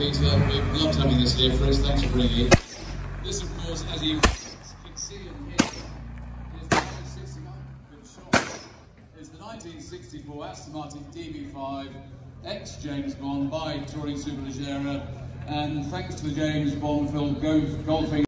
Peter. We've loved having this here for us. Thanks for bringing it. This, of course, as you can see and hear, is the 1969. Good shot. It's the 1964 Aston Martin DB5, ex-James Bond by Touring Superleggera, and thanks to the James Bond film Goldfinger.